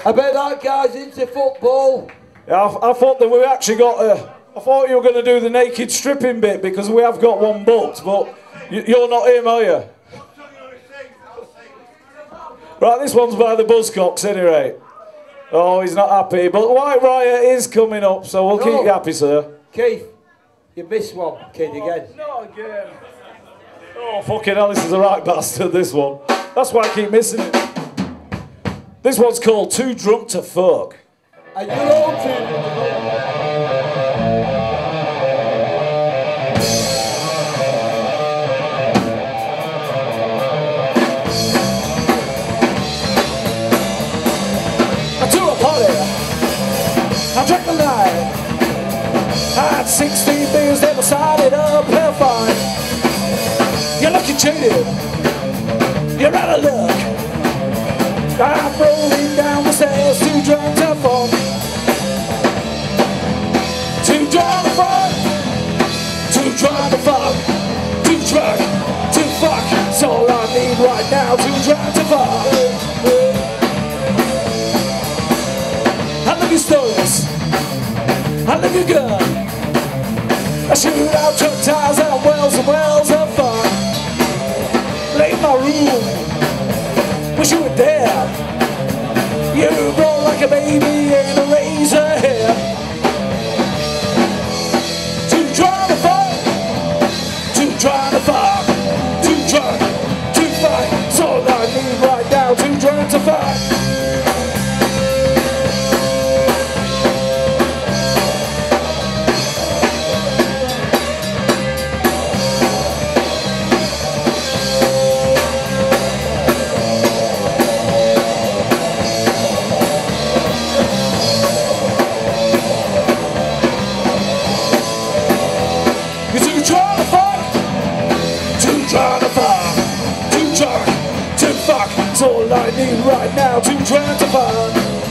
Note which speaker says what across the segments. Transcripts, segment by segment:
Speaker 1: I bet that guy's into football.
Speaker 2: Yeah, I thought that we actually got I thought you were going to do the naked stripping bit because we have got one booked, but you're not him, are you? Right, this one's by the Buzzcocks anyway. Oh, he's not happy, but White Riot is coming up, so we'll keep you happy, sir.
Speaker 1: Keith, you missed one, kid, again.
Speaker 2: Not again. Oh, fucking hell, this is a right bastard, this one. That's why I keep missing it. This one's called Too Drunk to Fuck.
Speaker 1: And you're all too...
Speaker 2: I drank the night. I had 16 beers, then I started up real fine. You're looking cheated. You're out of luck. I'm rolling down the stairs, too drunk to fuck. Too drunk to fuck. Too drunk to fuck. Too drunk to fuck. That's all I need right now, too drunk to fuck. I love your stories, I love your gun. I shoot out truck tires and wells of fun. Leave my room, wish you were dead. You roll like a baby in a razor hair. Too drunk to fuck, too drunk to fuck, too drunk to fuck. That's all I need right now, too drunk to fuck. That's all I need right now, too drunk to fuck.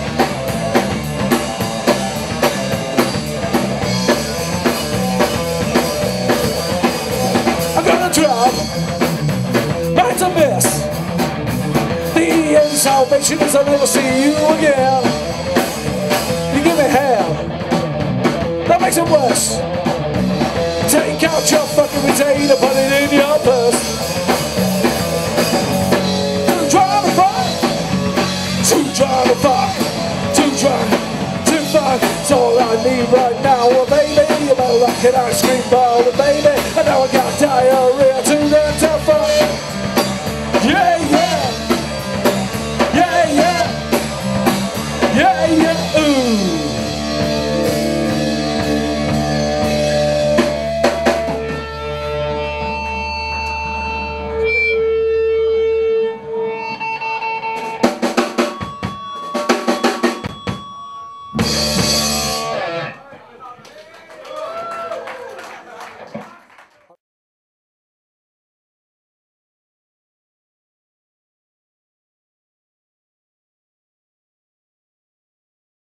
Speaker 2: I'm gonna drop, right to miss. The end salvation is I'll never see you again. You give me hell, that makes it worse. Take out your fucking retainer, put it in your purse. Too drunk to fuck, too drunk to fuck. That's all I need right now, well, baby. You know like an ice cream bar, baby. I know I got diarrhea today.